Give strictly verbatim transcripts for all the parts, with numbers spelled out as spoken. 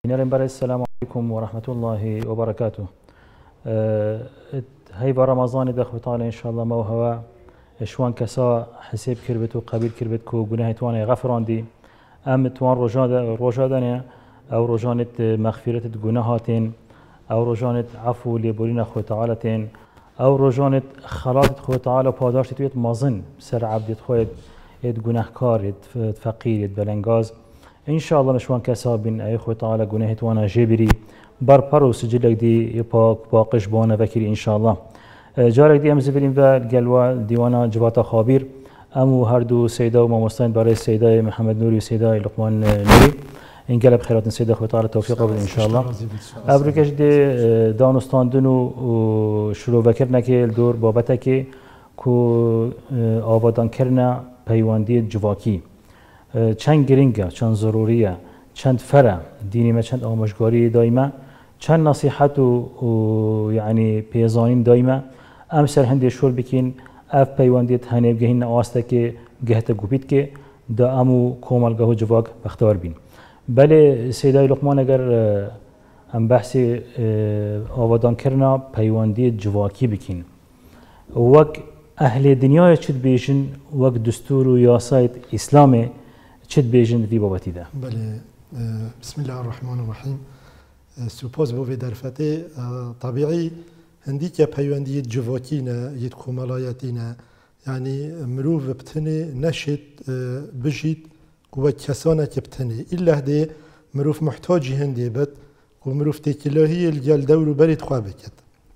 السلام عليكم ورحمة الله وبركاته. هاي برمضان دخل تعالى إن شاء الله ما هو شوان كسا حساب كربت وقبيل كربت كو جناه تواني غفران دي أم توان رجاد رجادنا أو رجانة مغفرة جناهاتين أو رجانة عفو لبولين أخو تعالى أو رجانة خلاص أخو تعالى بادرش تويت مازن سر عبد خويد يد جناه كار يد فقير يد بلنجاز إن شاء الله مشوان كسا بين أي أخو تعالى جناه توانا جبري برپرو سجلك دي باق باقش بانا وكيل إن شاء الله. جارك دي أمز بریم و گلوا دیوانا جوات خابیر امو هر دو سیدا و ماموستان برای سیدای محمد نوری و سیدای لقمان نوری این گلب خیرات سیدا خود تعالی توفیق بده ان شاء الله. ابروکش دی دانستاندن و شروع بکرنا که دور بابت که کو آبادان کرنا پیوندی جواکی چند گرینگه چند ضروریه چند فره دینی ما چند آموزگاری دائما چند نصیحت و یعنی پیزانین دائما ام سر هندی شور بکین اف پیوندیت هنیب گهین آسته که گهت گوبیت که دا امو کومالگاه و جواک بختار بین. بله سیدای لقمان اگر ام بحث آبادان کرنا پیوندی جواکی بکین وک اهل دنیای چید بیشن وک دستور و یاسایت اسلام چید بیشن دی بابتی ده. بله بسم الله الرحمن الرحیم. سپاس بوی درفته طبیعی هندی که پیوندی جواکی نه یه کمالایتی نه یعنی مروف بتنه نشد بجید و کسانه که بتنه إلا ده مروف محتاجی هندی بد و مروف تکلهی الجل دور برید خواه بکد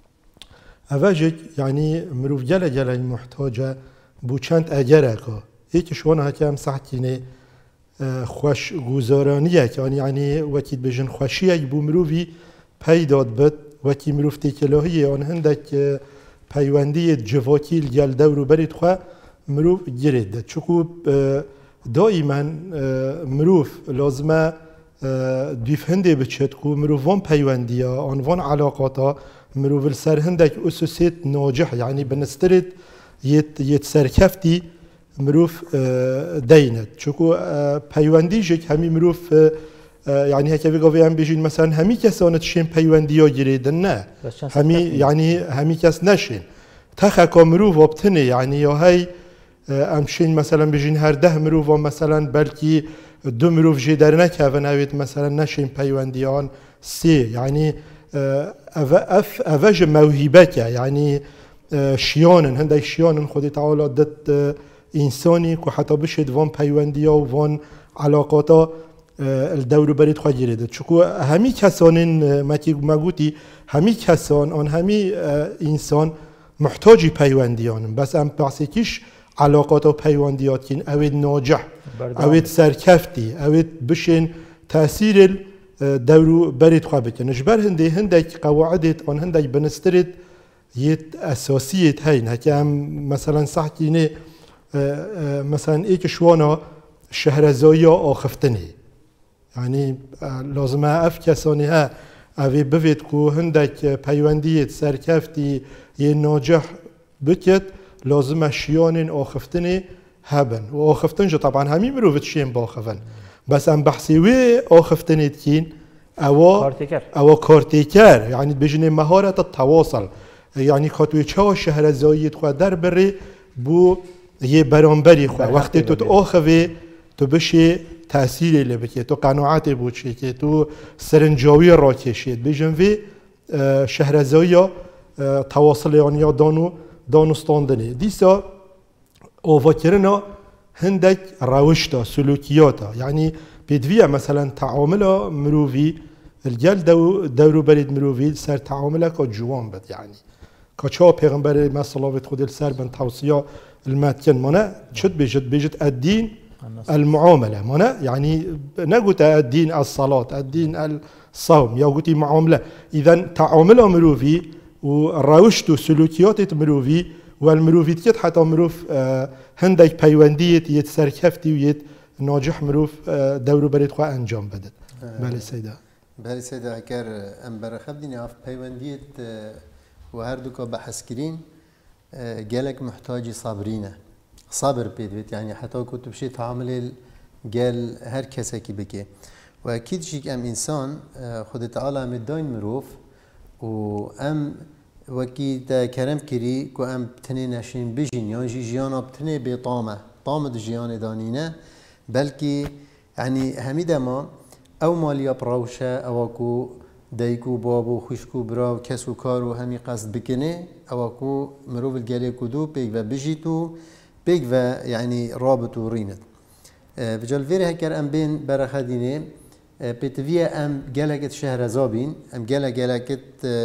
اواجد یعنی مروف جل جل محتاجه بو چند اجره که یکیش وانه که هم صحتینه خوش گزارانیه که یعنی وقتی بجن خوشیه بو مروفی پیداد بد وقتی مروف تکلهی آن هندک پیوندی جواکی الجل دور برید خواه مروف گرید چکو دائما مروف لازمه دیف هنده بچد کو مروف وان پیوندی آن وان علاقاتا مروف السر هندک اساسیت ناجح یعنی بنسترد یت یت سرکفتی مروف دينت شكو پیوندی جک همی مروف يعني هكذا بيقولوا هم بيجين مثلا همي كسانة شين پیوندی ها گریدن نه همي يعني همي كس نشين تخا كمروف وابتني يعني يا هاي امشين مثلا بيجين هر ده مروف مثلا بلكي دو مروف جدار نكافن اويت مثلا نشين پیوندیان سي يعني اف افج موهبك يعني شيانن هندي شيانن خدي تعالى دت انسانی که حتی بشد وان پیوندیا و وان علاقاتا الدور برید خواهد گیرده چون همی کسانین مگوتی همی کسان آن همی انسان محتاجی پیوندیانم بس ام بحثیکیش علاقاتا و پیوندیات کن اوید ناجح اوید سرکفتی اوید بشین تاثیر دور برید خواهد بکن اجبر هنده هندک قواعدت آن هندک بنسترد یت اساسیت هین هکه هم مثلا صحکینه مثلا ایک شوانا شهرزایی آخفتنی یعنی لازمه اف کسانی ها اوی بوید که هندک پیوندیت سرکفتی یه ناجح بکد لازمه شیان آخفتنی هبن و آخفتنجا طبعا همین مروفت شین باخفن بس ام بحثی وی آخفتنیت کین او او کارتیکر یعنی بجنه مهارت التواصل یعنی کاتوی چه شهرزاییت خود در بره بو یه برانبری خواه وقتی تو آخوی تو بشه تأثیری لبکی تو قناعت بود شی که تو سرنجاوی را کشید بجن وی شهرزایی تواصل یا دانو دانستاندنه دیسا آواکرنا هندک روشتا سلوکیاتا یعنی بدویه مثلا تعامل مروفی الجل دو دورو برید مروفی سر تعامل که جوان بد یعنی که چه پیغمبر مسئله خود سر بن توصیه الماتكن منا شد بيجد بيجد الدين المعاملة منا يعني نقول الدين الصلاة الدين الصوم يا قلتي معاملة إذا تعامل مروفي وروشت سلوكيات مروفي والمروفي تكت حتى مروف هندك بيوندية يتسركفتي ويت ناجح مروف دور بريد خوا أنجام بدت بالي سيدا بالي سيدا كار أمبر خبديني عف بيوندية وهردوكا بحث كرين جالك محتاج صابرينه صبر بيدويت يعني حتى كنت بشي تعامل قال هر كسا كي بكي و اكيد شيك ام انسان خود تعالى ام داين مروف و ام وكي تا كرم كري كو ام بتني نشين بجين يعني جي جيانا بتني بطامة طامة جيان دانينا بلكي يعني هميدا ما او ماليا براوشة او اكو دايكو بابو خوشكو براو كسو كارو همي قصد بكنه او اكو مروف الجالي كدو بيك و بجيتو بيك و يعني رابطو رينت بجال فيري هكر ام بين برخدينه بتويا ام جالكت شهر زابين ام جالا جالكت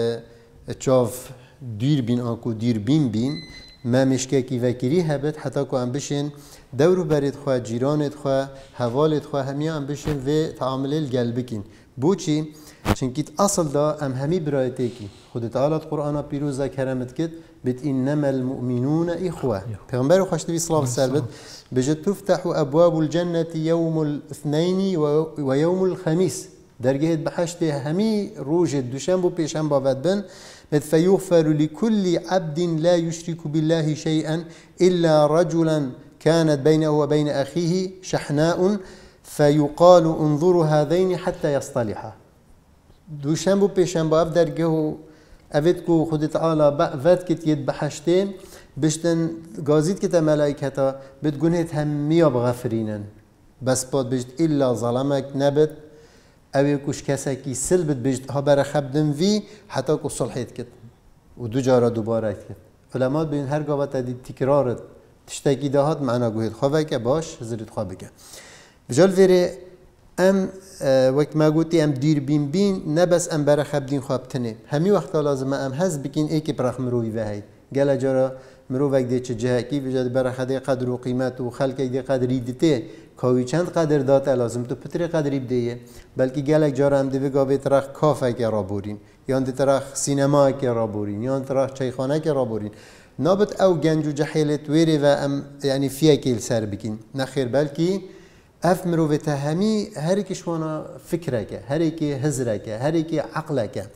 تشاف دير بين اكو دير بين بين ما مشكا كي فكري هبت حتى كو ام بشين دورو بريد خو جيرانت خو حوالت خو همي ام بشين و تعامل القلبكين بوچي چونكيت اصل دا ام همي برايتيكي خود تعالى القرآن بيروزا كرمت كت بت انما المؤمنون اخوه پیغمبر خوش نبي صلى الله عليه وسلم بجد تفتح ابواب الجنه يوم الاثنين ويوم الخميس درجه بحشت همي روج الدوشنبه بيشنبه بدبن فيغفر لكل عبد لا يشرك بالله شيئا الا رجلا كانت بينه وبين اخيه شحناء فيقال انظروا هذين حتى يصطلحا دوشنبه بيشنبه اف درجه أفتكو خد تعالى بقفت كت يد بحشتين بشتن غازيت كتا ملائكتا بتقولهت همية بغفرينن بس بود بجد إلا ظلمك نبت أو يكوش كساكي سلبت بجد ها برا خبدن في حتى كو صلحيت كت ودو جارة دوباره كت علمات بين هر قوة دي تكرارت تشتاكي دهات معنا قوهد خوابك باش زرد خوابك بجال فيري ام وقت ما قلتي ام دير بين بين نبس ام برا خبدين خوابتنه همي وقتا لازم ام هز بكين ايكي برخ مروي وهي قال جارا مروفك دي چه جهه كي بجد برا خده قدر و قيمت و خلقك دي قدر ديته كاوي چند قدر داته لازم تو پتر قدری بدهیه بلکه گلک جارا هم دیوه گاوه ترخ کافه که را بورین یا دی ترخ سینما که را بورین یا ترخ چایخانه که را بورین نابت او گنج و جحیلت ویره و ام یعنی فیه که سر بکین نخیر بلکه اف مروفه تهمی هر کشوانا فکره که هر کی هزره که هر کی عقله که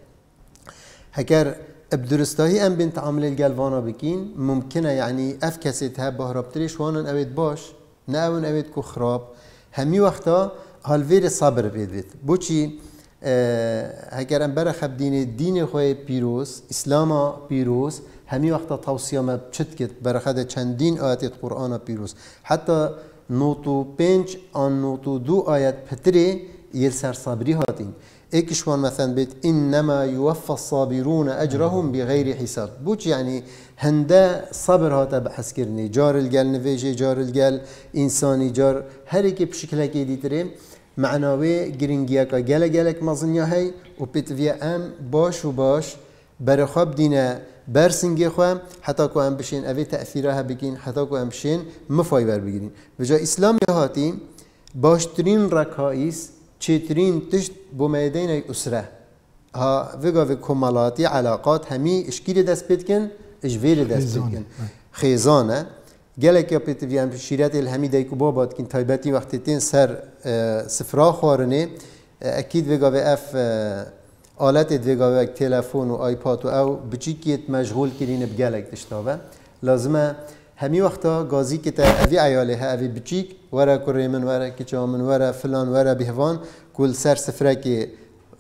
هکر بدرستاهی ام بین تعامل الگلوانا بکین ممکنه یعنی اف کسی ته بهرابتریش وانن اوید باش نه اون اوید کو خراب همی وقتا هالویر صبر بید بید بوچی اگر ام بر خب دین دین خوی پیروز اسلام پیروز همی وقتا توصیه ما چت کت بر خد چندین آیت قرآن پیروز حتی نوتو پنج آن نوتو دو آیت پتری یل سر صبری هاتین ایکشوان مثلا بیت انما یوفى الصابرون اجرهم بغیر حساب بوچ یعنی هنده صبر هاتا بحث کرنی جار الگل نویجه جار الگل انسانی جار هر ایک بشکل که دیتره معناوی گرینگیا که گل گلک مزنیا هی و پیتویا ام باش و باش بر خواب دینه برسنگی خوام حتی که ام بشین اوی تأثیرها بگین حتی که ام بشین مفایبر بگیرین و جا اسلام هاتی باشترین رکائیس چترین تشت بومیدین اسره ها وگا و کمالاتی علاقات همی اشکیل دست بید کن اجویر دست بید کن خیزانه گلک یا پیت ویم شیرت الهمی دایکو بابات کن تایبتی وقتی تین سر سفرا خوارنه اکید وگا و اف آلت وگا و تلفن و آیپاد و او بچیکیت مشغول کرین بگلک تشتاوه لازمه همی وقتا گازی که تا اوی عیاله ها اوی بچیک ورا کره من ورا کچا من ورا فلان ورا بهوان کل سر سفره که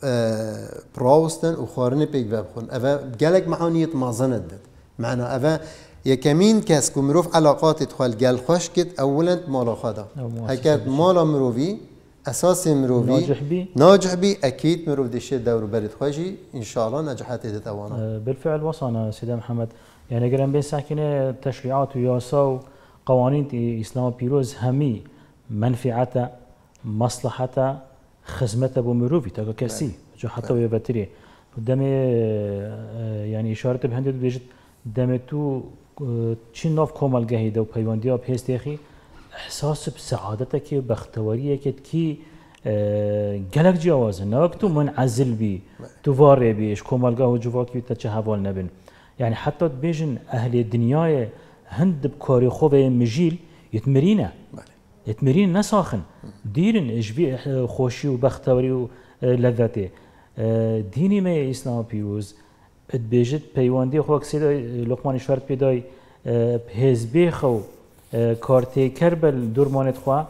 پراوستن و خارنه پیک ببخون اوه گلک معانیت مازند داد معنا اوه یکمین کس که مروف علاقات ادخال گل خوش کت اولا مالا خدا هکت مالا مروفی اساس مروفی ناجح بی ناجح بی اكيد مروف دشه دور برد خوشی ان شاء الله نجاحات تتوانا بالفعل وصلنا سيدي محمد يعني قرن بين ساكنه تشريعات وياسا وقوانين اسلام بيروز همي منفعته مصلحته خدمته بمروفي تاكا كسي جو حتى ويا باتري قدام يعني اشاره بهندت بيجت دمتو چين نوف كومال جهيده وبيوانديا بهستيخي احساس بسعادتك وبختواريك كي جلك جواز ناك تو منعزل بي تفاري بيش كومال جاو جواكي تشهوال نبن يعني حتى بيجن أهل الدنيا هند بكاري خوه مجيل يتمرينه يتمرين نساخن ديرن إجبي خوشي وبختوري ولذته ديني ما إسلام بيروز بيجت بيواندي خوك سيدا لقمان شرط بيداي بهزبي خو كارتي كربل دور مانت خوا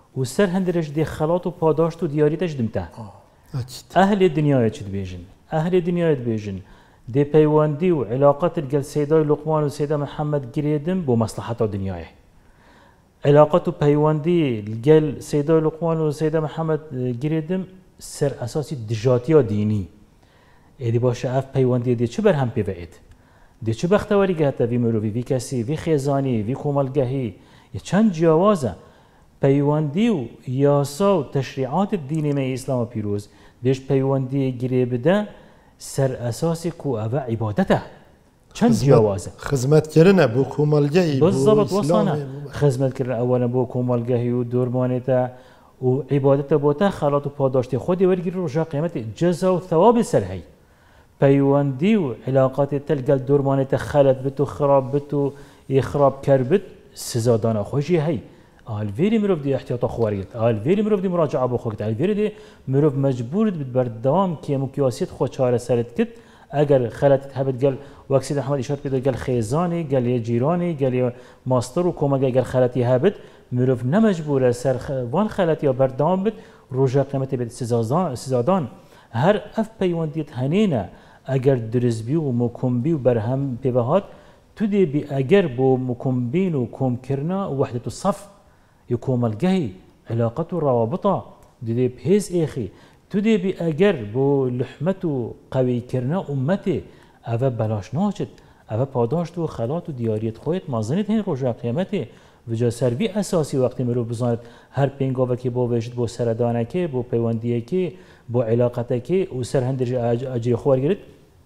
و سر هندرش دی خلاط و پاداشت و دیاریتش دمته أكيد اهل دنیای چید بیجن اهل دنیای بیجن دی پیواندی و علاقات الگل سیدای لقمان و سیدا محمد گریدم بو مصلحت دنیای علاقات و پیواندی الگل سیدای لقمان و سیدا محمد گریدم سر اساسی دجاتی دینی ایدی باشه اف پیواندی دی چه برهم پیوید دی چه بختواری گهت وی مروی وی کسی وی خیزانی وی کومالگهی یه چند جوازه پیواندی و یاسا و تشریعات دینی می اسلام پیروز دیش پیواندی گیری بده سر اساسی کو اوه عبادته چند جوازه خدمت کردن بو کومالگهی بالضبط وصلنا خدمت کردن اولا بو کومالگهی و دورمانیتا و عبادت بوته خلاط و پاداشتی خودی ورگیری رجا قیمت جزا و ثواب سر هی پیواندی و علاقات تلقل دورمانیتا خلط بتو خراب بتو اخراب کربت سزادانا خوشی هی الفيري مروف دي احتياط خواريت الفيري مروف دي مراجعه بخوكت الفيري دي مروف مجبور بردوام كي مكياسيت خو چاره سرت كت اگر خلت هبت قال واكسيد احمد اشاره بده قال خيزاني قال يا جيراني قال يا ماستر وكوما قال خلتي هبت مروف نمجبور سر وان خلت يا بردوام بت روجا قيمتي بد سزادان سزادان هر اف بيونديت هنينا اگر درزبي ومكمبي وبرهم ببهات تدي بي اگر بو مكمبين وكمكرنا ووحده الصف يكون الجهي علاقته روابطه دي بهز اخي تدي باجر بو لحمته قوي كرنا امتي اوا بلاش ناچت اوا پاداشت و خلات و دیاریت خویت مازنیت هین روژا قیامته وجا سروی اساسی وقتی مرو بزاند هر پینگاوه که با وجد بو سردانه که بو پیوندیه که بو علاقته که و سر هندرج اجری خوار گرد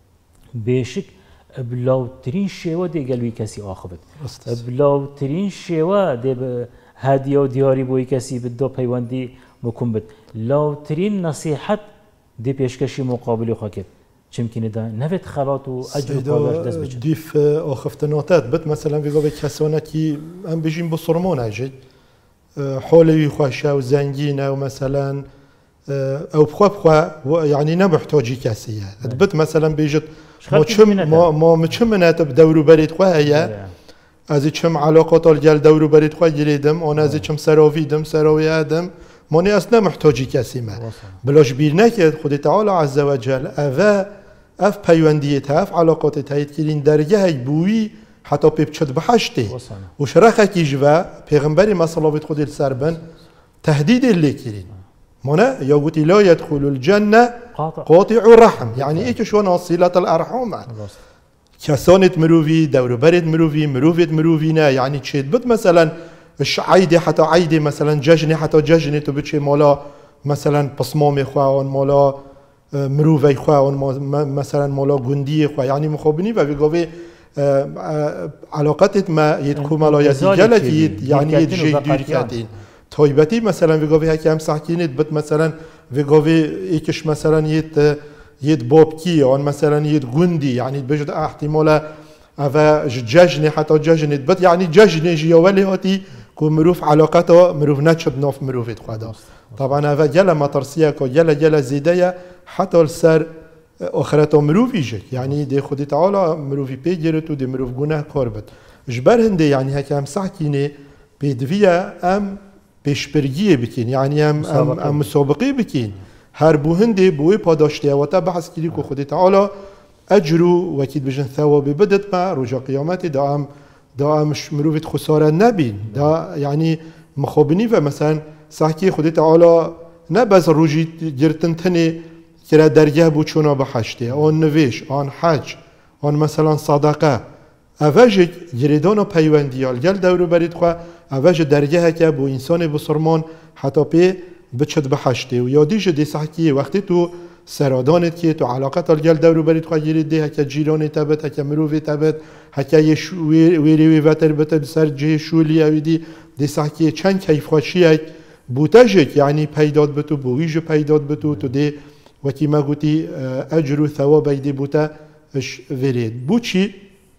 بیشک بلاوترین شیوه دی گلوی کسی آخبت بلاوترین شیوه دی هادیه و دیاری بوی کسی بدو پیوندی مکم بد لاوترین نصیحت دی پیشکشی مقابلی خواکت چمکنه دا نوید خلات و اجر و پاداش دست بچن دیف آخفتناتات بد مثلا بگو به کسانه که هم بجیم بصرمان اجد حالوی خوشه و زنگینه و مثلا او بخوا بخوا يعني نمحتاجي كاسيه بد مثلا بيجت ما چم ما ما مچمنات بدورو بريد خوا هي از چم علاقات الجل دورو بريد خوا گريدم انا از چم سراويدم سراوي ادم ماني اصلا محتاجي كاسي ما بلاش بير نكد خود تعالى عز وجل اوا اف پیوندیت اف علاقات تایید کردین درجه بویی حتی پیبچد بحشته و شرخه کی جوا پیغمبر مصلوات خود سربن تهدید اللي کردین منا يقول لا يدخل الجنة قاطع الرحم يعني إيش شو صلة الأرحام كسانة مروفي دور برد مروفي مروفيت مروفينا يعني تشيد بد مثلا عيدي حتى عيدي مثلا ججني حتى ججني تبتشي مالا مثلا بصمام خوان مالا مروفي خوان مثلا مالا جندي خوا يعني مخابني وبيقولي علاقات ما يدخل ملايات جلك يعني يدجي ديركاتين تایبتی مثلا ویگاوی هکی هم سحکینید بد مثلا ویگاوی ایکش مثلا یت یت بابکی آن مثلا یت گوندی یعنی بجد احتمال اوه ججنی حتی ججنید بد یعنی ججنی جیاولی هاتی که مروف علاقتا مروف نشد ناف مروفید خدا طبعا اوه جل مطرسیه که جل جل زیده حتی السر آخرتا مروفی جک یعنی دی خودی تعالی مروفی پیگیرد و دی مروف گناه کار بد جبر هنده یعنی هکی هم سحکینه بیدویه ام پیشبرگی بکن یعنی هم ام مسابقه بکن هر بو هندی بوی پاداشته و تا بحث کردی که خود تعالی اجر و وکید بجن ثواب بدت ما رجا قیامت دا ام دا امش مروفت خساره نبین دا یعنی مخابنی و مثلا سحکی خود تعالی نه بس روجی گرتن تنی که درگه بو چونا بحشته آن نویش آن حج آن مثلا صدقه اوجه گریدان و پیوندیال گل دورو برید خواه اوجه درگه که بو انسان بسرمان حتی پی بچد بحشته و یادیش دی سحکیه وقتی تو سرادانت که تو علاقت الگل دورو برید خواه گرید دی هکه جیران تبت هکه مروفی تبت هکه یه ویری وی وطر بتر سر جه شولی اوی دی دی سحکیه چند کیف خوشی هک بوتجک یعنی پیداد بتو بویج پیداد بتو تو دی وکی ما گوتی اجر و ثواب دی بوتا اش ورید بو چی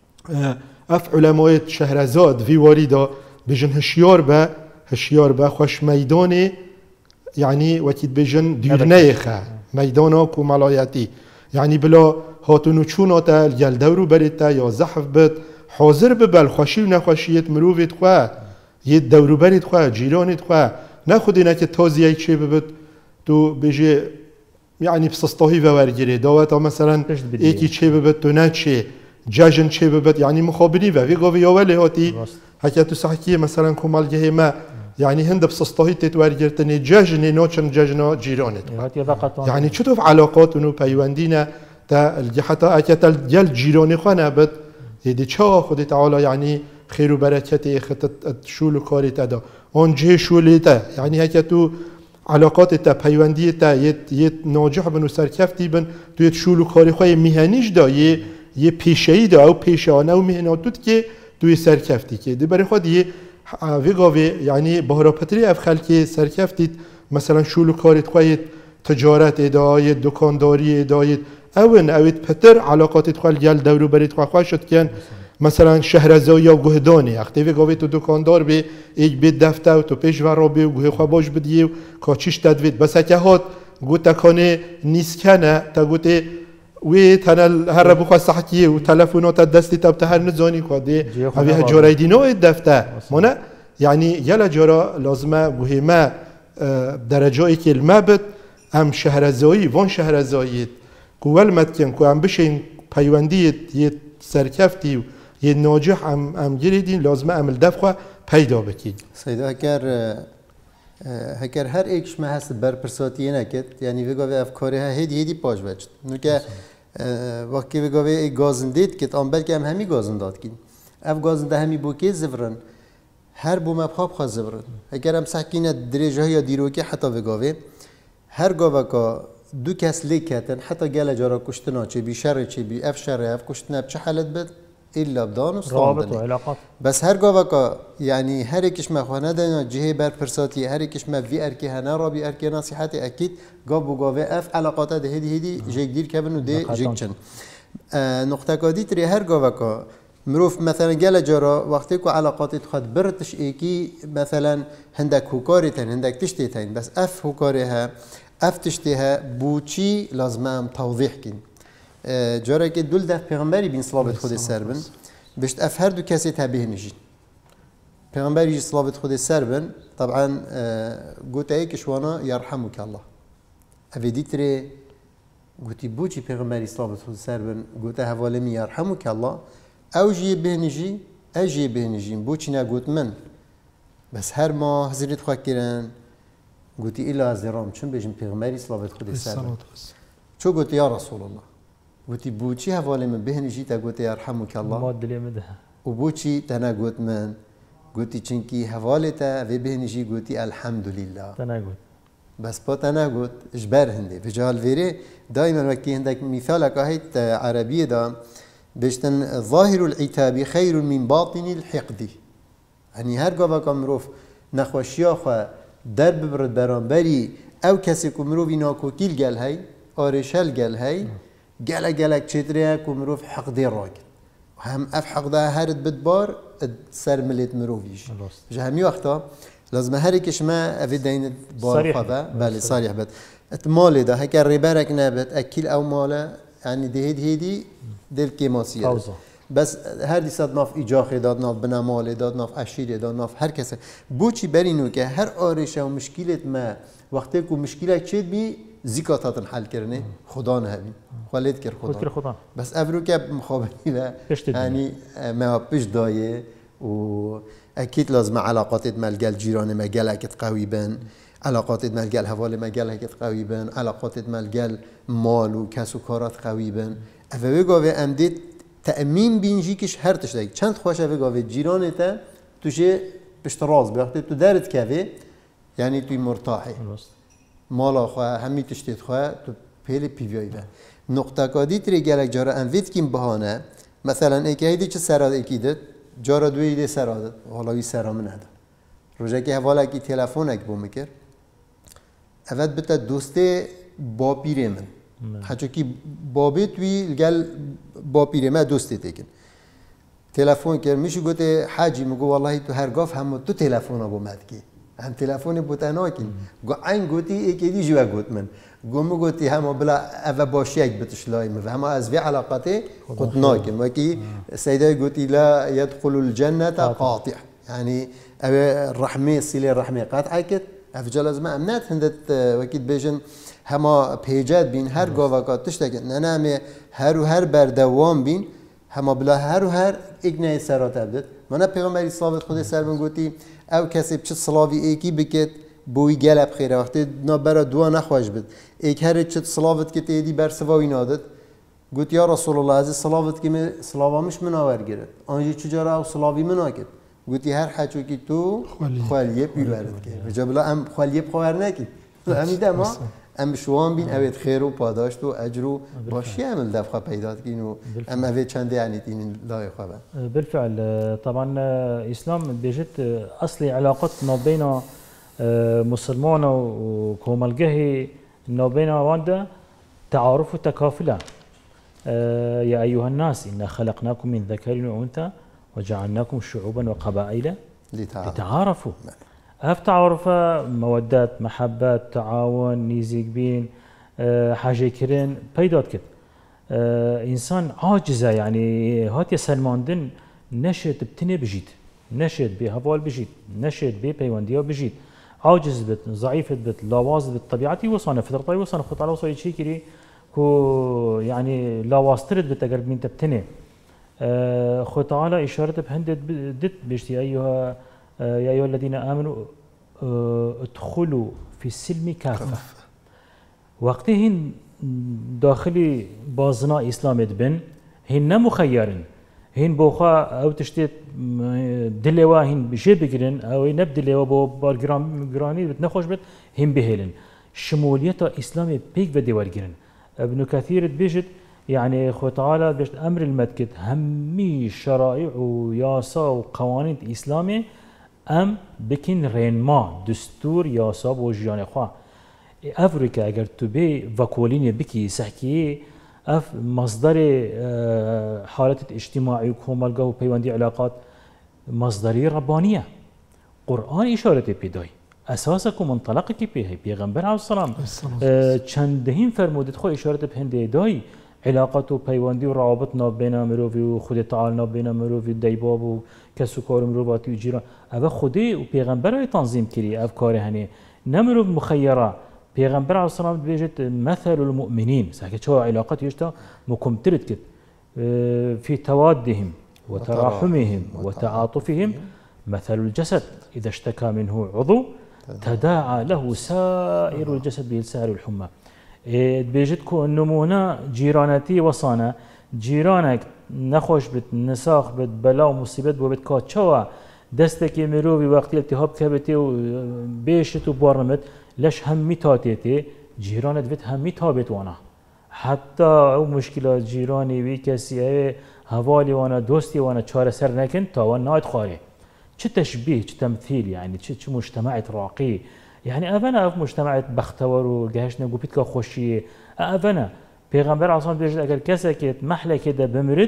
اف علماء شهرزاد في وارده بجن هشيار با هشيار با خوش ميدان يعني وكيد بجن ديرنيخه ميدانا كملاياتي يعني بلا هاتونو چوناتا الجل دورو بريتا يا زحف بد حاضر ببل خوشي و نخوشيت مروفت خواه يد دورو بريت خواه جيرانت خواه ناخد إنك توزيع شيء ببت تو بيجي يعني بسطوهي وورجري دوات مثلا إيكي شيء ببت تو ناتشي جاجن شيء ببت يعني مخابري في قوي يوالي هاتي حكي تو صحكي مثلا كمال جهما يعني هند بسطوهي تتورجرتني جاجني نوشن جاجنا جيرانت يعني شتوف علاقات ونو بيواندينا تا حتى أكيد الجل جيراني خانة بد يدي شا خدي تعالى يعني خير وبركته خدت شول وكاري تدا اون جه شولی تا یعنی هک تو علاقات تا پیوندی تا یه یه ناجح بن و سرکفتی بن تو یه شول و کاری خواه میهنیش دا یه یه پیشه‌ای دا او پیشانه و مهناتوت که توی سرکفتی که دی برای خود یه ویگاوی یعنی بهراپتری اف خلکی سرکفتید مثلا شول و کاری خواه تجارت ادای دکانداری ادای اون اوید پتر علاقات خواه گل دورو برید خواه خواه شد کن مثلا شهرزایی یا گهدانی اختی ویگاوی تو دکاندار به ایک بید دفته و تو پیش ورابی و گوه خواه باش بدیه و کاچیش تدوید بس اکه هات گوته کانه نیست کنه تا گوته وی تنال هر ربو خواه صحکیه و تلفونات دستی تب تهر نزانی کاده اوی هجاره دینو دفته مانه یعنی یلا جارا لازمه گوه ما درجایی که المبت ام شهرزایی وان شهرزایید گوال مدکن که ام بشین پیوندیت یه سرکفتی و یه ناجح ام ام گریدین لازمه عمل دفعه پیدا بکید. سیدا هکر هکر هر ایکش ما هست بر پرساتیه نکت یعنی وگاوی افکاری ها هدی هدی پاش بچت. نوکه وقتی وگاوی گازندید کت آن بلکه هم همی گازنداد کن. اف گازنده همی بوکی زفرن هر بوم بخاب خواهد زفرن. هکر هم سکینه درجه یا دیروکی حتی وگاوی هر گاوه که دو کس لیکتن حتی گله جارا کشتنا چه بی شر چه بی اف شر اف کشتنا بچه حالت بد إلا بدان وصلاندني بس هر جوابك يعني هر كش ما خوانا دنا جهة بر فرساتي هر كش ما في أركي هنا ربي أركي نصيحتي أكيد جاب وجاب أف علاقات ده هدي هدي جيك دير كابن وده جيك شن آه نقطة كادي تري هر جوابك مروف مثلا جل جرا وقتی که علاقات خود برتش ایکی مثلا هندک هوکاری تن هندک تشتی تن بس اف هوکاری ها اف تشتی ها بوچی لازم توضیح کن جاره که دول ده پیغمبری بین صلابت خود سر بن بشت اف هر دو کسی تبیه نجین پیغمبری صلابت خود سر بن طبعا گوته ای کشوانا یرحمک الله اوی دیتره گوتی بوچی پیغمبری صلابت خود سر بن گوته حوالمی یرحمک الله او جی بهنجی اجی بهنجیم بوچی نگوت من بس هر ما حضرت خواه کرن گوتی ایلا از درام چون بجیم پیغمبری صلابت خود سر بن چو گوتی یا رسول الله گوتی بوچی حواله من بهنجی تا گوتی یرحمک الله مادلی مده و بوچی تنا گوت من گوتی چنکی حواله تا و بهنجی گوتی الحمدلله تنا گوت بس با تنا گوت اجبر هنده في جهال فيري دائما وقتی هندك مثالك هيت عربية دا بشتن ظاهر العتاب خير من باطن الحقد يعني هر قابا كمروف نخوشيا خو درب برد برانبري او کسی که مروفی ناکوکیل گل هی آرشل گل هی گله گلک چطوره که مروف حقده راک هم اف حقده هرد بدبار سر ملیت مروفیش جه همی وقتا لازم هر کش ما افید دین بار خوابه بله صریح بد اتمالی ده هکر ریبرک نبت اکیل او ماله يعني ده هدي هدي دل كيماسية بس هر دي صد ناف إجاخي داد ناف بنامال داد ناف عشيري داد ناف هر كسر بوشي برينو که هر آرشه و مشكلة ما وقتی که مشكلة چید بي زكاة حل کرنه خدا نهبي خالد كر خدا. خدا بس افرو که مخابري لا يعني ما بيش دايه و اكيد لازم علاقات ملقال جيران ملقال اكيد قوي بن علاقات ملقال حواله ملقال اكيد قوي بن علاقات ملقال مال و کس و کارات قوی بن اوه گاوه امدید تأمین بینجی کش هر تشتاک چند خوش اوه گاوه جیرانه تا توشه پشت راز بیاخته تو درد که یعنی توی مرتاحه مالا خواه همی تشتید خواه تو پیل پیویایی به نقطه کادی تری گلک جارا اموید کم بهانه مثلا ایکی هیدی چه سراد ایکی دید جارا دوی ایده سراد حالاوی سرام نده روژه که حواله که تلفون اک بو میکر اول بتا دوسته با پیره من حتی که بابی توی گل با پیره من دوسته تکن تلفن کرد میشه گوته حاجی میگو والله تو هر گاف هم تو تلفن ها بومد کی هم تلفن بوتنا کی گو این گوتی یکی دی جوا گوت من گو میگوتی هم بلا اول باشی یک بتشلای مف هم از وی علاقاته قد ناکن و کی سیدای گوتی لا يدخل الجنة قاطع يعني الرحمة صلة الرحمة قاطعة كت افجال از ما امنات هندت وكيد بيجن هما پیجات بین هر گاوکات تشتک ننامه هر و هر بردوام بین هما بلا هر و هر اجنای سرات ابدت من پیغمبری صلوات خود سر من گویی او کسی بچه صلاوی ایکی بکت بوی گلب خیره وقتی نبرد دو نخواهش بد ایک هر چه صلوات کت ایدی بر سوای نادد گویی یا رسول الله از صلوات که می صلوامش مناور گرد آنجی چجورا او صلاوی مناکد گویی هر حجو کی تو خالیه بیورد که بجابلا ام خالیه بخوار نکی امیده ما ام شوان بین اوید خیر و پاداشت و اجر و باشی عمل دفعه پیدا کردین و ام اوید چنده یعنی دین لای خوابه. بالفعل طبعا اسلام بيجت اصلي علاقات ما بين مسلمان وكومالجه ما بين واندا تعارف وتكافلا. يا ايها الناس انا خلقناكم من ذكر وانثى وجعلناكم شعوبا وقبائل لتعارفوا. هف تعارفه مودات محبات تعاون نيزيك بين حاجه كرين بيدات كت انسان عاجزه يعني هات سلمان دن نشد بتني بجيت نشد بهوال بجيت نشد ببيونديا بجيت عاجز بت ضعيف بت لاواز بطبيعتي وصانا فطرتي وصانا خطا وصاي شي كري كو يعني لاواسترد بتقر بين تبتني خو تعالى اشاره بهندت دت بيشتي ايها يا أيها الذين آمنوا ادخلوا في السلم كافة وقتهن داخلي بازنا إسلام بن هن مخيرن هن بوخا أو تشتت دلوا هن بشي بقرن أو نبدلوا بو بالجراني بتنخوش بت هن بهلن شمولية إسلام بيك بدي والجرن ابن كثير بيجت يعني خو تعالى بيجت أمر المدكت همي شرائع وياسا وقوانين إسلامي ام بکن رنما دستور یاسا و جیان خواه افریقا اگر تو بی وکولین بکی سحکی اف مصدر حالت اجتماعی و کومالگاه و پیوندی علاقات مصدری ربانیه قرآن اشارت پیدای اساسا کو منطلق کی پیه پیغمبر علیه السلام چندین فرمودت خو اشارت بهنده دای علاقات و پیوندی و روابط نابینا مروی و خود تعالی نابینا مروی دیباب و کسو کار مروباتی و جیران اوه خودی و پیغمبر های تنظیم کری افکار هنی نمرو مخیره پیغمبر علیه السلام بیجت مثل المؤمنین ساکه چه علاقات یشتا مکمترد کد في توادهم وتراحمهم وتعاطفهم مثل الجسد إذا اشتكى منه عضو تداعى له سائر الجسد بالسهر والحمى بيجد كو النمونه جيرانتي وصانا جيرانك نخوش بت نساخ بت بلا ومصيبت بو بت كاتشوا دستك مروي وقت التهاب كبتي وبيشت وبارمت لش همي تاتيتي جيرانت بت همي تابت وانا حتى او مشكله جيراني وي كسي هوالي وانا دوستي وانا چاره سر نكن تا وانا خاري چه تشبيه چه تمثيل يعني چه مجتمع راقي يعني أفنا في مجتمع بختور وجهشنا وقبيت كخوشية أفنا پیغمبر عصام بيجد أجر كسكت محلة كده بمرد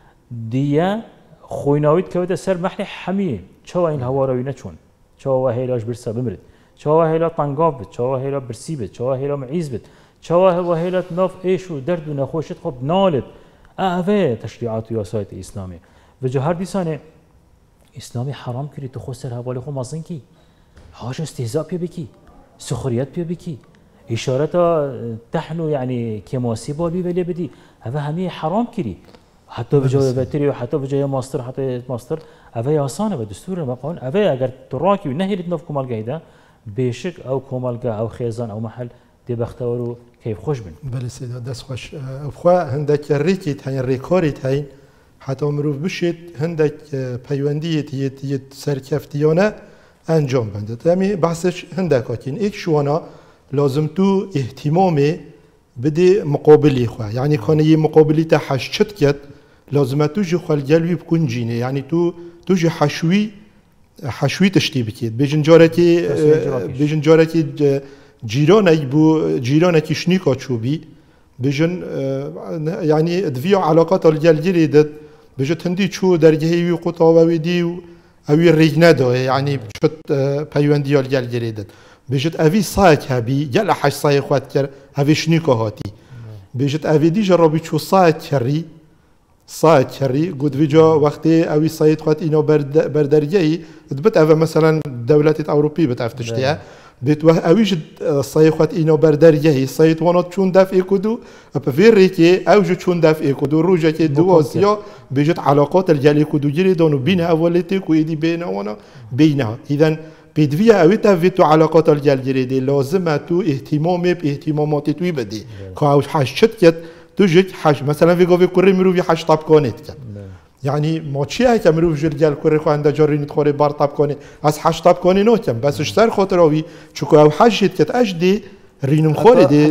ديا خويناويت كوده سر محلة حمية شو این هوا روی نچون شو هیلاش برسا بمرد شو هیلا طنقاف بد شو هیلا برسی بد شو هیلا معیز بد شو هیلا ناف ایش و درد و نخوشت خب نالد أفا تشريعات وياسات إسلامي وجهار ديسانه إسلامي حرام كري تخسر هوالي خو مازن كي هاش استهزاء بيه بكي سخريات بيه بكي إشارة تحنو يعني كماسي بالبي ولی بدي هذا همي حرام كري حتى بجاي باتري وحتى بجاي ماستر حتى ماستر هذا ياسانه بدستور المقاون هذا اگر تراكي ونهي لتنف كمال جيده بشك او كمال او خيزان او محل دي بختورو كيف خوش بن بله سيدا دست خوش افخوا هندك ريكيت هين ريكوريت هين حتى مروف بشيت هندك بيونديت يت يت سركفتيانه انجام بنده يعني بحثش هندك اكين ايك شوانا لازم تو اهتمامي بدي مقابلي خواه يعني كان يه مقابلي تا حشت كت لازم توجي خوال جلوي بكون جيني يعني تو توجي حشوي حشوي تشتي بكيت بيجن جاركي بيجن جاركي جيرانك بو جيرانك شنيكا تشوبي بيجن يعني دفيع علاقات الجلجري دد بيجت هندي شو درجه قطاوه ودي اوی ریگ نداره یعنی شد پیوندیال گل گریدد بيجت اوی سایک هبی گل حش سای خود کر اوی شنیکا هاتی بيجت اوی دی جرابی چو سایک کری سایک کری گود ویجا وقتی اوی سایت خود اینا بردرگهی دبت اوه مثلا دولت اوروپی بتافتشتیه بتوه اویج صیخات اینو برداریه صیت وانات چون دفع کدو بفیری که اوج چون دفع کدو روجا که دو آسیا بجت علاقات الجلی کدو جری دانو بین اولیتی کویدی بین وانا بینها اذن بدوی اویت اویتو علاقات الجل جری دی لازمه تو اهتمام به اهتمامات توی بدی که اوج حشت کت تو جت حش مثلا في قوي كوري مروفي حش طاب كونت كان يعني ما تشي هيك مروف جرجال كوري خو عنده جارين تخوري بار طاب كوني از حش طاب كوني نو كان بس اش سر خاطراوي چكو او حشت كت اجدي رينم خوري دي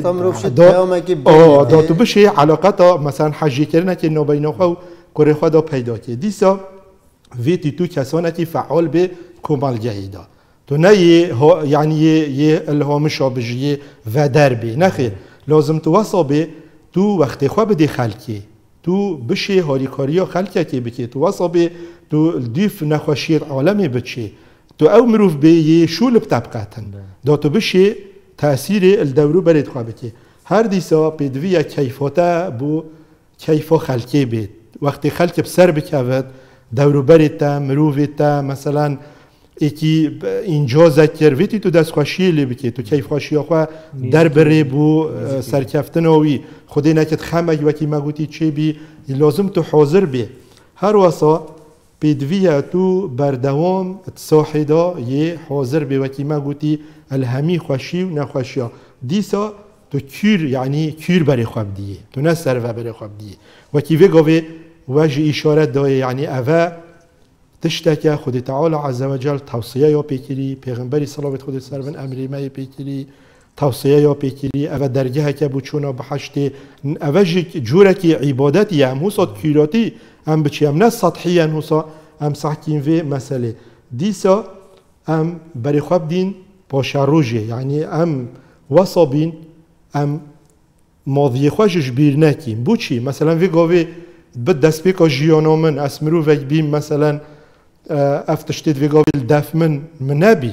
اه دا تو بشي علاقتا مثلا حجي كرنا كي نو بينو خو كوري خو دا پیدا كي ديسا فيتي تو كسانتي فعال به كمال جهيدا تو نه يعني يه الهامش بجيه ودر بي نخير لازم توصل به تو وقتی خواب دی خلکی تو بشه هاریکاریا خلکی که بکی تو واسه تو دیف نخوشیر عالمی بچه تو او مروف به یه شول بتبقاتن دا تو بشه تأثیر الدورو برید خواب بکی هر دیسا بدوی کیفاتا بو کیفا خلکی بید وقتی خلک بسر بکود دورو برید تا مروف تا مثلا ایکی اینجا ذکر ویتی تو دست خوشی لی بکی تو کیف خوشی آخوا در بره بو سرکفتن آوی خودی نکت خمه وکی مگوتی چه بی لازم تو حاضر بی هر واسا پیدویه تو بردوام تصاحدا یه حاضر بی وکی مگوتی الهمی خوشی و نخوشی دیسا تو کیر یعنی کیر بری خواب دیه تو نه سر و بری خواب دیه وکی وگاوه وجه اشارت دایه یعنی اوه تشتكى خد تعالى عز وجل توصيه يا بيكري پیغمبري صلوات خد سرون امري ما بيكري توصيه يا بيكري اوا درجه كبوچونا بحشت اوج جورك عبادت يا موسى كيراتي ام بچيم نه سطحيا موسى ام صحكين في مساله ديسا ام بري خوب دين باشروجه يعني ام وصابين ام ماضي خوش جبير نكيم بوچي مثلا في قوي بدس بيكا جيانو من اسمرو وك بيم مثلا افتشتید وگاوی دف من منبین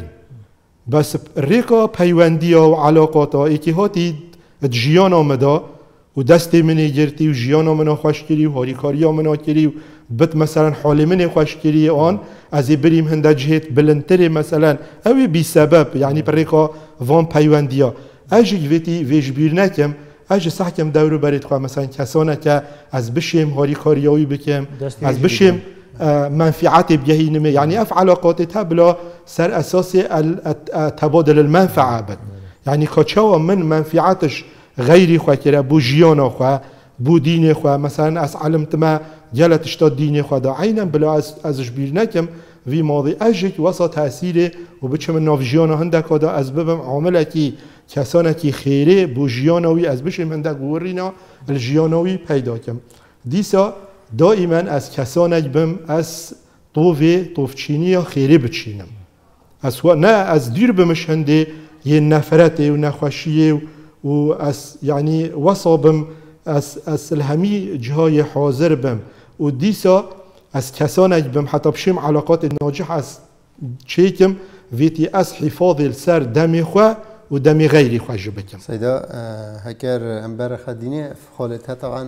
بس ریکا پیوندی و علاقات ها ایکی هاتی جیان آمده و دست منی گرتی و جیان آمنا خوش کری و هاریکاری آمنا کری و بد مثلا حال منی خوش کری آن از بریم هنده جهت بلندتر مثلا اوی بی سبب یعنی پر ریکا وان پیوندی ها اجی ویتی ویج بیر نکم اجی صحکم دورو برید خواه مثلا کسانه که از بشیم هاریکاری هایی بکم از بشیم منفعات بجهينمه يعني اف علاقاتها بلا سر اساس تبادل المنفعه بد يعني كاتشاو من منفعاتش غيري خو كره بو جيانا خو بو دين خو مثلا اس علمت ما جلت اشتاد دين خو دا عينا بلا از ازش بير نكم في ماضي اجك وسط تاثيره وبچم ناف جيانا هندك دا از ببم عاملكي كسانكي خيره بو جياناوي از بشم هندك ورينا الجياناوي پیدا كم ديسا دائما از کسانک بم از طوفه طوفچینی خیره بچینم از نه از دیر بمش هنده یه نفرته و نخوشیه و از یعنی وصابم از از الهمی جهای حاضر بم و دیسا از کسانک بم حتی بشیم علاقات ناجح از چیکم ویتی از حفاظ السر دمی خو و دمی غیری خوش بکم سیدا هکر انبر خدینه خالتها طبعا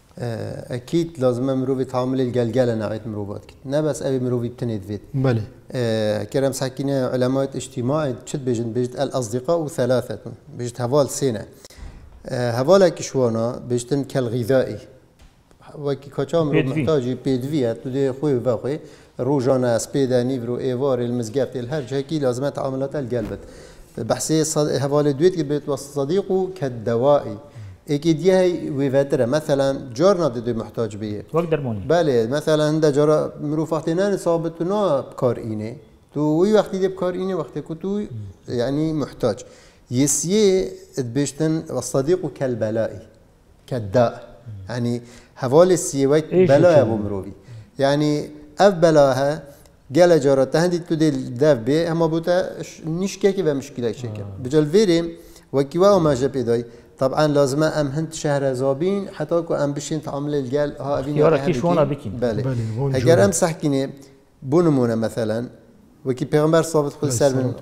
اكيد لازم مروفي تعامل الجلجله نوعيه مروفات نه بس ابي مروفي بتنيد فيت بله آه كرم ساكنه علماء اجتماع تشد بيجن بيجت الاصدقاء وثلاثه بيجت هوال سنه آه هوالا كشوانا بيجتن كالغذائي وكي كاتشام محتاج بيدفيات تدي خوي باخي روجانا سبيدا نيفرو ايفار المزقات الهرج هيك لازم تعاملات القلب بحسي هوالا دويت بيت صديقه كالدوائي اكيد هي ويفاتره مثلا جارنا دي محتاج بيه وقت درموني بله مثلا هنده جارا مروفاتنا ثابتنا بكار اینه تو وی وقتی دی بكار اینه وقتی که تو يعني محتاج يسيه بيشتن والصديق كالبلاء كالداء يعني حوال السيه وقت بلاء ابو مروفي يعني اف بلاها قال جارا تهندي تو دي داف بيه اما بوتا نشكي و مشكله شكل بجال فيريم وكي واو ما جاب طبعا لازم ام هند شهر زابين حتى كو ام بشين تعامل الجال ها ابين يارا كيش وانا بكين بله اگر ام صحكينه بونمونه مثلا وكي پیغمبر صابت خود سلم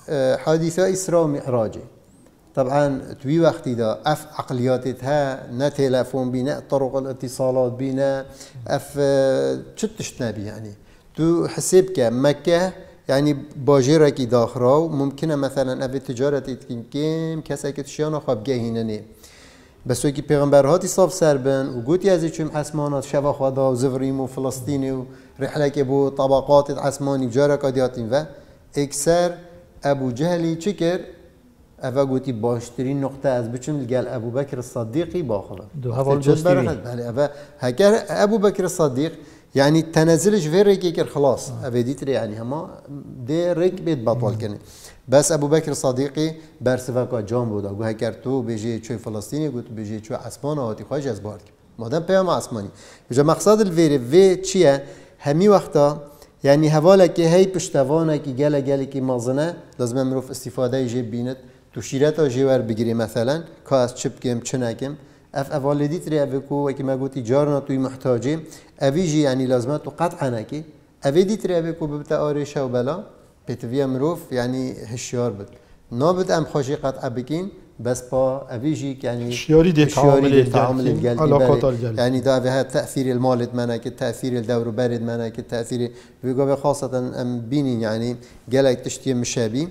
حادثه اسراء و معراج طبعا توي وقتي دا اف عقلياتها نا تليفون بينا طرق الاتصالات بينا اف چتشتنا بي يعني تو حسب ك مكه يعني باجرة كي داخراو ممكنة مثلا أبي تجارة تكين كم كسا كتشيانا خاب جاهينني بس وكي پیغمبرهاتی صاف سربن و گوتی ازی چیم حسمانات شبا خدا و زفریم و فلسطینی و رحله که بو طبقات عثمانی بجارك آدیاتین و اکثر ابو جهلی چکر اوه گوتی باشترین نقطه از بچون لگل ابو بکر الصدیقی باخلا دو هوال دوستی بله اوه هکر ابو بکر الصدیق يعني تنزلش في ريك خلاص ابي ديتري يعني هما دي ريك بيت بطل كني بس ابو بكر صديقي برسفاكا جام بودا گو هکر تو بيجي چوي فلسطيني گوت بيجي چوي عثمان هاتي خواج از بارد مادام پیام عثماني بجا مقصد الفيري في چيه همي وقتا يعني هوالا كي هي پشتوانه كي گله گله كي مازنه لازم مروف استفاده يجي بينت تو شيرتا جيور بگيري مثلا كاس چپ كم چنكم اف اوالدی تری اوکو وکی ما گویی جارنا توی محتاجه اویجی یعنی لازمه تو قطع نکی اویدی تری اوکو ببت آرش و بلا بتوی مروف یعنی هشیار بود نابد ام خوشی قطع بکین بس با اویجی یعنی شیاری دی تعامل الجلدی يعني ده بها تأثير المالد منك تأثير الدور برد منك تأثير بيجوا خاصة ام بيني يعني جلك تشتي مشابي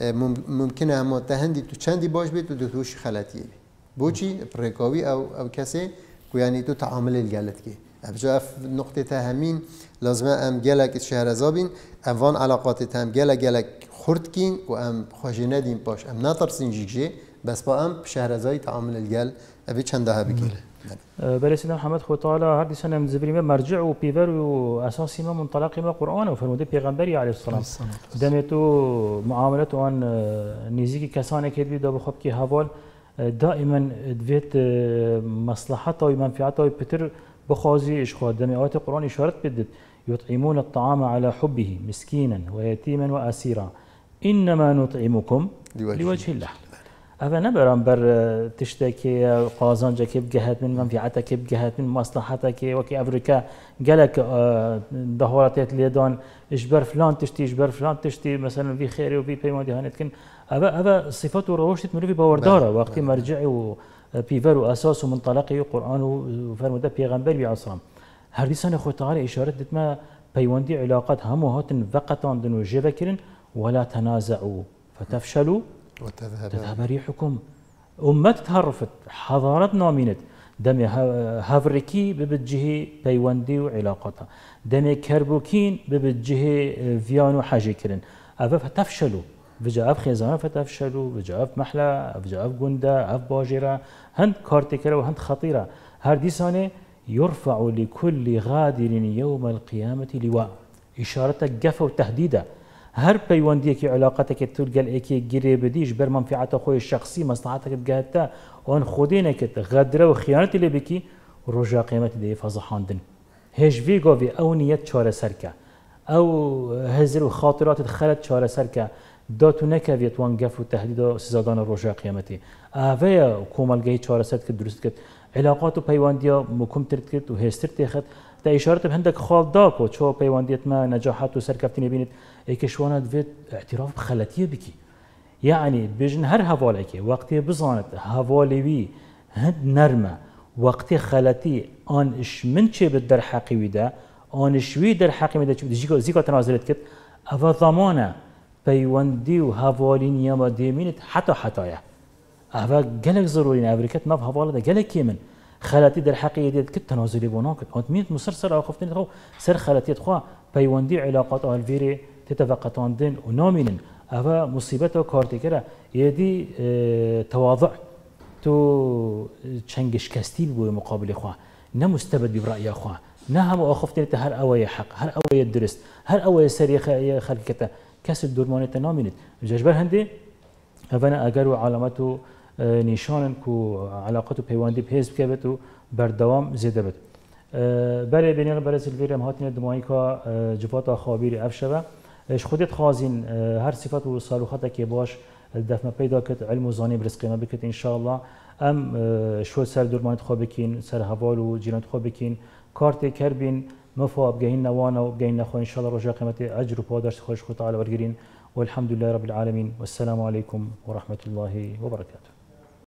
ممكن هم تهندي تو چندی باش بيت و توش خلطيه بوچی پرکاوی او او کسی که یعنی تو تعامل الجلد کی ابجا اف نقطه تهمین لازمه ام گلک شهر زابین اوان علاقات تام گلک گلک خرد کین و ام خوشی ندیم باش ام نترسین جیجی بس با ام شهر زای تعامل الجل ابی چنده ها بکین بله سيدنا محمد خو تعالى هردي سنة من زبري مرجع وبيفر وأساسي ما منطلق من القرآن وفرمودي بيغمبري عليه الصلاة دمتو معاملته عن نزيكي كسانة كده ده بخب كي هوال دائما دویت مصلحته و منفعته بتر بخازي إشخاء دم آيات القرآن إشارة بدت يطعمون الطعام على حبه مسكينا ويتيما وأسيرا إنما نطعمكم لوجه الله أبا نبرم بر تشتكي قازانجا كيف جهت من منفعتك كيف جهت من مصلحتك وكي أفريكا جالك دهورات ليدان إجبر فلان تشتي إجبر فلان تشتي مثلا في خير وفي بيمان دي هنتكن أبا أبا صفاته روشت مروفي باوردارة وقت مرجعي وبيفر وأساس ومنطلقي وقرآن وفرموده بيغمبر بعصرام هرديسان أخو تعالى إشارة دتما بيواندي علاقات هموهات فقطان دنو جبكرن ولا تنازعوا فتفشلوا وتذهب ريحكم أمة تهرفت حضارت نامينت دم هافريكي ببجه بيواندي وعلاقاتها دم كربوكين ببجه فيانو حاجة كرن أبا فتفشلوا بجاء خيزانه فتفشلوا بجاء محلة بجاء جندا أف باجرة هند كارتكرة وهند خطيرة هرديسانه يرفع لكل غادر يوم القيامة لواء إشارة جفا وتهديدا هر بيوانديك علاقتك تلقى ايكي جري بديش بر منفعته خوي الشخصي مصلحتك بجهتها وان خودينك غدره وخيانه اللي بكي ورجع قيمه دي فزحاندن هيج فيغو في او نيت شاره سركه او هزر وخاطرات دخلت شاره سركه داتو نكافيت وان قف وتهديد سزادان الرجع قيمتي افيا كومالجي شاره سركه درست كت علاقات بيوانديا مكم ترتكت وهستر تاخذ تا اشاره بهندك خال داكو شو بيوانديت ما نجاحات وسركفتني بينت ايكشوانا دفيت اعتراف بخلتيه بكي يعني بيجن هر هفالكي وقتي بزانت هفالي هند نرمه وقتي خلتي ان اش من شي بدر حقي ودا ان شوي در حقي ودا زيكو زيكو تنازلت كت اف ضمانه بيوندي وهفالين يما ديمينت حتى حتايا اف قالك ضروري افريكا ناف هفاله قالك يمن خلاتي در حقي ديت كت تنازلي بوناك انت ميت مسرسر او خفتني خو سر خلاتي تخوا بيوندي علاقات الفيري تتفقطان دين ونامين أفا مصيبته كارتكرة يدي اه تواضع تو تشنجش كاستيل بو مقابل إخوة نمستبد برأي إخوة نهم أخفتني هر أوي حق هر أوي درست هر أوي سري خلقته كسر دورمانة نامينت ججبر هندي أفنا أجروا علامته اه نشان كو علاقته بيواندي بهز بكبتو بردوام زيادة بت اه بري بيني برز الفيرم هاتين دمائكا اه جفاتا خابيري أفشبه اش خودت خازين هر صفات و صاروخاتك که باش دفمه پیدا کت علم و زانی برز قیمه بکت ان شاء الله ام شو سر دورمانت خواه بکین سر حوال و جیرانت خواه بکین کارت کربین مفا بگهین نوانا و بگهین نخواه ان شاء الله رجا قیمت اجر و پاداش خوش خود تعالی ورگرین والحمد لله رب العالمين والسلام عليكم ورحمة الله وبركاته.